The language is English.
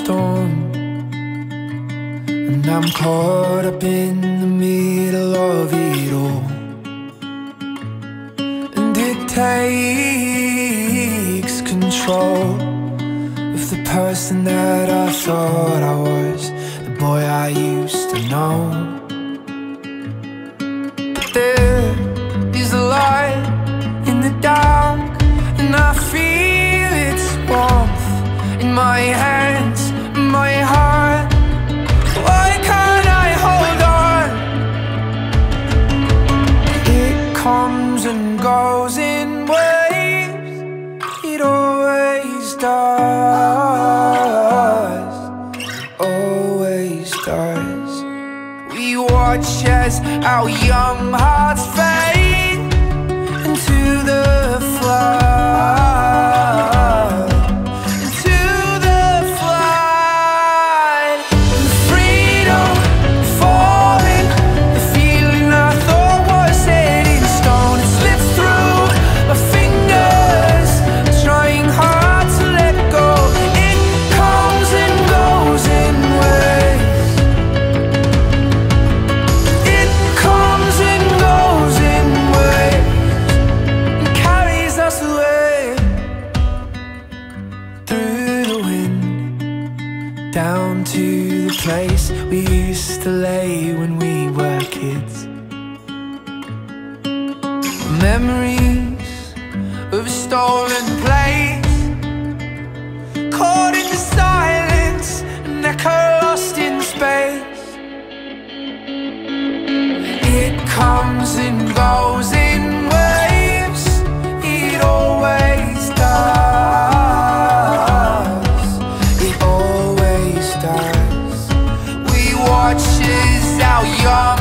storm, and I'm caught up in the middle of it all. And it takes control of the person that I thought I was, the boy I used to know. But there is a light in the dark, and I feel its warmth in my hands, my heart. Why can't I hold on? It comes and goes in waves, it always does, always does. We watch as our young hearts fade into the flood, into the flood. The freedom falling, the feeling I thought was set in stone, it slips through my fingers, trying hard to let go. It comes and goes in waves, it comes and goes in waves, and carries us away through the wind, down to the place we used to lay when we were kids. Memories of a stolen place, caught in the silence, an echo lost in space. It comes and goes in waves, it always does, it always does. We watch as our young